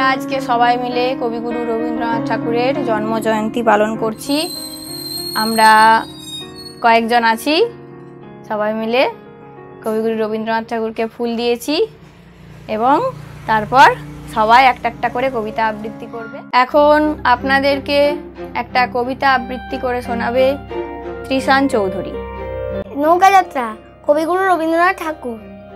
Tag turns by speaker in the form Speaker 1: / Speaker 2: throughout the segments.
Speaker 1: আজকে সবাই মিলে কবিগুরু রবীন্দ্রনাথ ঠাকুরের জন্ম জয়ন্তী পালন করছি। আমরা কয়েকজন আছি, সবাই মিলে কবিগুরু রবীন্দ্রনাথ ঠাকুরকে ফুল দিয়েছি এবং তারপর সবাই একটা একটা করে কবিতা আবৃত্তি করবে। এখন আপনাদেরকে একটা কবিতা আবৃত্তি করে শোনাবে ত্রিশান চৌধুরী।
Speaker 2: নৌকা যাত্রা, কবিগুরু রবীন্দ্রনাথ ঠাকুর।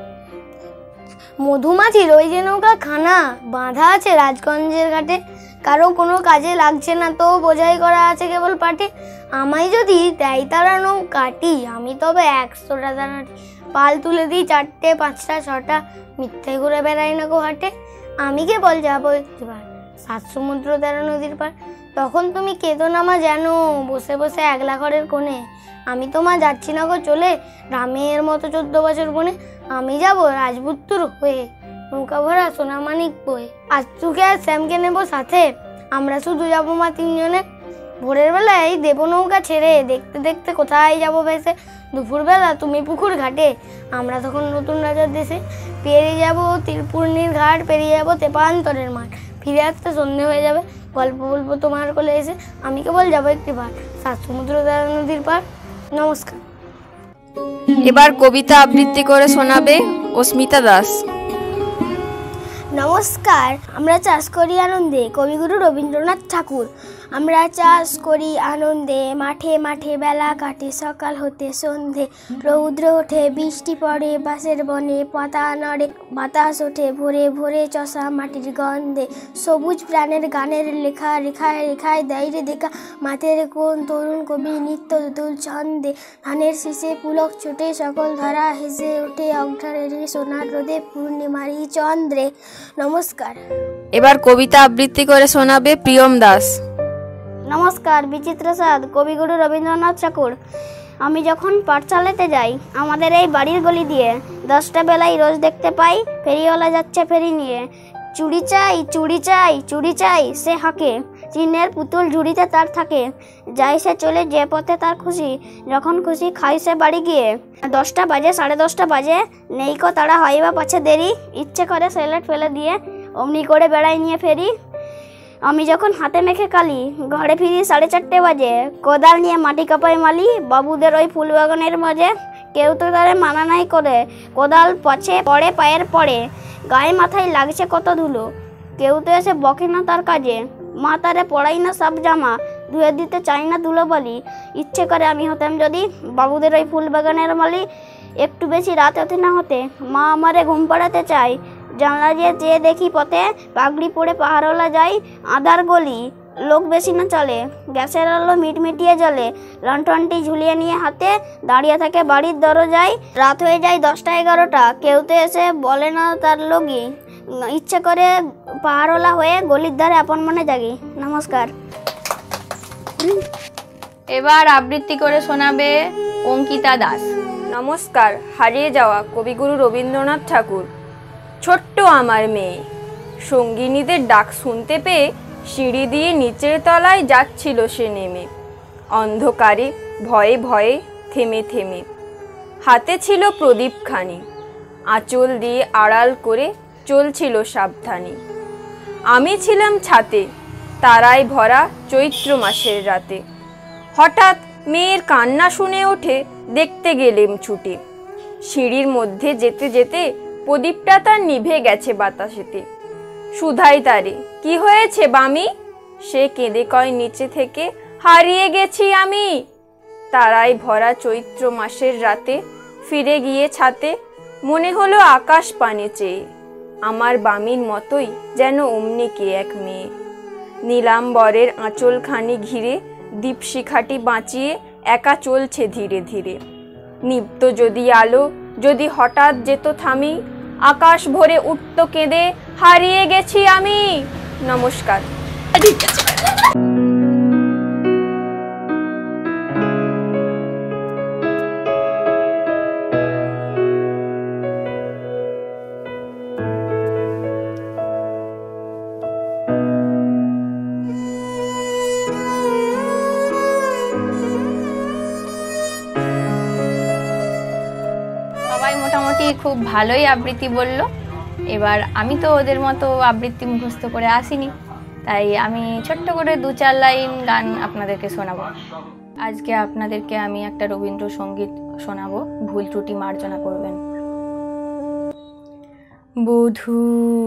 Speaker 2: মধুমাছির ওই যে নৌকা খানা বাঁধা আছে রাজগঞ্জের ঘাটে, কারো কোনো কাজে লাগছে না তো বোঝাই করা আছে কেবল পাটে। আমায় যদি দেয় তারা নৌকাটি, আমি তবে 100টা দানাটি। পাল তুলে দিই 4টে 5টা 6টা, মিথ্যে ঘুরে বেড়াই না গো হাটে। আমি কেবল যাবো একটিবার 7 সমুদ্র 13 নদীর পার। তখন তুমি কেঁদো না মা যেন বসে বসে একলা ঘরের কোণে। আমি তো মা যাচ্ছি না গো চলে রামের মতো 14 বছর বনে। আমি যাব রাজপুত্র হয়ে নৌকা ভরা সোনামানিক বয়ে। আজকে আর শ্যামকে নেবো সাথে, আমরা শুধু যাবো মা 3 জনে। ভোরের বেলায় দেবো নৌকা ছেড়ে, দেখতে দেখতে কোথায় যাবো ভেসে। দুপুরবেলা তুমি পুকুর ঘাটে, আমরা তখন নতুন রাজার দেশে। পেরিয়ে যাবো ত্রিপুর্ণির ঘাট, পেরিয়ে যাবো তেপান্তরের মাঠ। ফিরে আসতে সন্ধে হয়ে যাবে, গল্প বলবো তোমার কোলে এসে। আমি কেবল যাবো একটিবার 7 সমুদ্র 13 নদীর পার। নমস্কার।
Speaker 1: এবার কবিতা আবৃত্তি করে শোনাবে অস্মিতা দাস।
Speaker 2: নমস্কার। আমরা চাষ করি আনন্দে, কবিগুরু রবীন্দ্রনাথ ঠাকুর। আমরা চাষ করি আনন্দে, মাঠে মাঠে বেলা কাটে সকাল হতে সন্ধে। রৌদ্র ওঠে বৃষ্টি পড়ে বাঁশের বনে, পাতা নড়ে বাতাস ওঠে ভোরে ভোরে চষা মাটির গন্ধে। সবুজ প্রাণের গানের লেখা রেখায় রেখায় দেয় রে দেখা, মাঠের কোন তরুণ কবি নিত্য দুল ছন্দে। ধানের শীষে পুলক ছোটে সকল ধারা হেসে ওঠে অগ্রাণের সোনার রোদে পূর্ণিমারি চন্দ্রে। নমস্কার।
Speaker 1: এবার কবিতা আবৃত্তি করে শোনাবে প্রিয়ম দাস।
Speaker 2: নমস্কার। বিচিত্র স্বাদ, কবিগুরু রবীন্দ্রনাথ ঠাকুর। আমি যখন পাঠশালাতে যাই আমাদের এই বাড়ির গলি দিয়ে, 10টা বেলায় রোজ দেখতে পাই ফেরিওয়ালা যাচ্ছে ফেরি নিয়ে। চুড়ি চাই চুড়ি চাই চুড়ি চাই সে হাঁকে, চিনের পুতুল ঝুড়িতে তার থাকে। যাই সে চলে যে পথে তার খুশি, যখন খুশি খাই সে বাড়ি গিয়ে। 10টা বাজে 10:30 বাজে, নেই কো তারা হয় বা পাছে দেরি। ইচ্ছে করে সেলেট ফেলে দিয়ে অমনি করে বেড়াই নিয়ে ফেরি। আমি যখন হাতে মেখে কালি ঘরে ফিরি 4:30 বাজে, কোদাল নিয়ে মাটি কাপাই মালি বাবুদের ওই ফুল বাগানের মাঝে। কেউ তো তারে মানা নাই করে, কোদাল পছে পড়ে পায়ের পড়ে, গায়ে মাথায় লাগছে কত ধুলো। কেউ তো এসে বকে না তার কাজে, মা তারে পড়াই না সব জামা, ধুয়ে দিতে চাই না ধুলো বলি। ইচ্ছে করে আমি হতাম যদি বাবুদের ওই ফুল বাগানের মালি। একটু বেশি রাত হতে না হতে মা আমারে ঘুম পাড়াতে চাই। জানলা দিয়ে চেয়ে দেখি পথে পাগড়ি পরে পাহাড়ওয়ালা যায়। আধার গলি লোক বেশি না চলে, গ্যাসের আলো মিটমিটিয়ে জ্বলে। লণ্ঠনটি ঝুলিয়ে নিয়ে হাতে দাঁড়িয়ে থাকে বাড়ির দরজায়। রাত হয়ে যায় 10টা 11টা, কেউ তো এসে বলে না তার লগি। ইচ্ছে করে পাহাড়ওয়ালা হয়ে গলির ধারে আপন মনে জাগি। নমস্কার।
Speaker 1: এবার আবৃত্তি করে শোনাবে অঙ্কিতা দাস।
Speaker 3: নমস্কার। হারিয়ে যাওয়া কবিগুরু রবীন্দ্রনাথ ঠাকুর। ছোট্ট আমার মেয়ে সঙ্গিনীদের ডাক শুনতে পেয়ে সিঁড়ি দিয়ে নিচের তলায় যাচ্ছিল সে নেমে। অন্ধকারে ভয়ে ভয়ে থেমে থেমে, হাতে ছিল প্রদীপখানি, আঁচল দিয়ে আড়াল করে চলছিল সাবধানে। আমি ছিলাম ছাতে, তারায় ভরা চৈত্র মাসের রাতে। হঠাৎ মেয়ের কান্না শুনে ওঠে দেখতে গেলেম ছুটে। সিঁড়ির মধ্যে যেতে যেতে প্রদীপটা তার নিভে গেছে বাতাসেতে। সুধাই তারে, কি হয়েছে বামি? সে কেঁদে কয় নিচে থেকে, হারিয়ে গেছি আমি। তারায় ভরা চৈত্র মাসের রাতে ফিরে গিয়ে ছাতে, মনে হলো আকাশ পানে চেয়ে আমার বামির মতোই যেন অমনি কে এক মেয়ে। নীলাম্বরের আঁচলখানি ঘিরে দীপশিখাটি বাঁচিয়ে একা চলছে ধীরে ধীরে। নিপ্ত যদি আলো যদি হঠাৎ যেত থামি, আকাশ ভরে উঠত কেঁদে, হারিয়ে গেছি আমি। নমস্কার।
Speaker 1: সবাই মোটামুটি খুব ভালোই আবৃত্তি বলল। এবার আমি তো ওদের মতো আবৃত্তি মুখস্থ করে আসিনি, তাই আমি ছোট্ট করে 2-4 লাইন গান আপনাদেরকে শোনাবো। আজকে আপনাদেরকে আমি একটা রবীন্দ্রসঙ্গীত শোনাবো, ভুল ত্রুটি মার্জনা করবেন। বধূ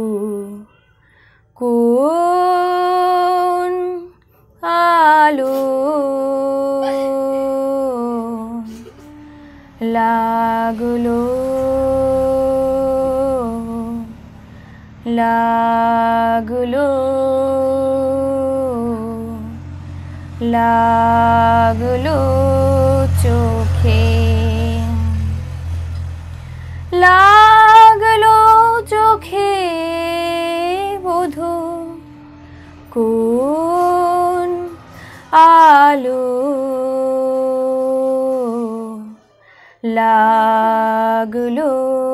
Speaker 1: কোন আলো লাগলো লাগলো লাগলো চোখে, লাগলো চোখে বধূ কোন আলো লাগলো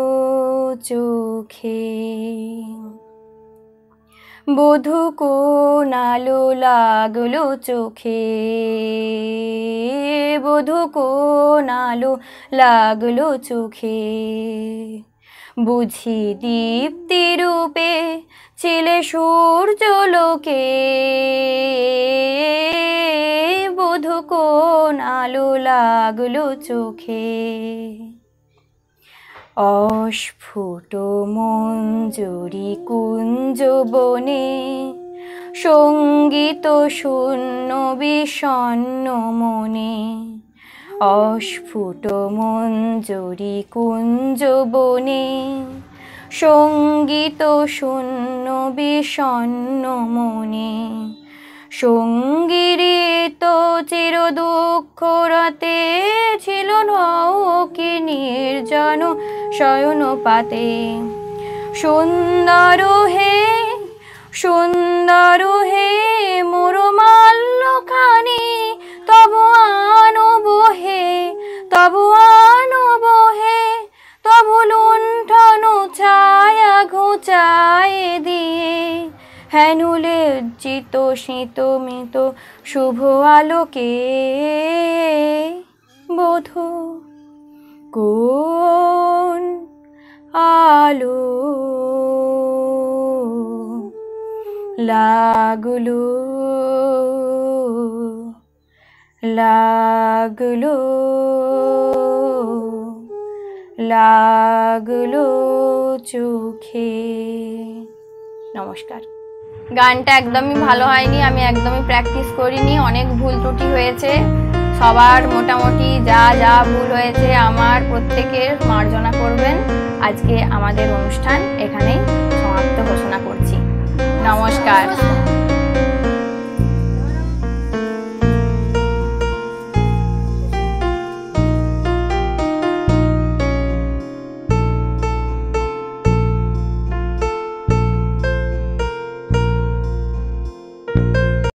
Speaker 1: চোখে। বধূ কোন আলো লাগলো চোখে, বধূ কোন আলো লাগলো চোখে, বুঝি দীপ্তি রূপে ছিলে সূর্যলোকে, বধূ কোন আলো লাগলো চোখে। অস্ফুট মঞ্জরি কুঞ্জ বনে, সঙ্গীত শূন্য বিষণ্ণ মনে, অস্ফুট মঞ্জরি কুঞ্জ বনে, সঙ্গীত শূন্য বিষণ্ণ মনে, সঙ্গীরিত চির দুঃখ রাতে ছিল নৌকি নির্জন শয়ন পাতে। সুন্দর হে সুন্দর হে মোর মাল্যখানি, তব আনব হে তব আনব হে, তব লুণ্ঠন ছায়া ঘুচায় দিয়ে, হেনু লজ্জিত শীত মিত শুভ আলোকে। বধূ কোন আলো লাগলো লাগলো লাগলো চোখে। নমস্কার। গানটা একদমই ভালো হয়নি, আমি একদমই প্র্যাকটিস করিনি, অনেক ভুল ত্রুটি হয়েছে। সবার মোটামুটি যা যা ভুল হয়েছে আমার প্রত্যেকের মার্জনা করবেন। আজকে আমাদের অনুষ্ঠান এখানেই সমাপ্ত ঘোষণা করছি। নমস্কার।